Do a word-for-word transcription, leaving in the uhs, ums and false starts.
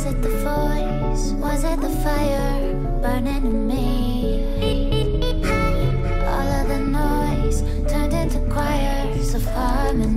Was it the voice? Was it the fire burning in me? All of the noise turned into choirs of harmony.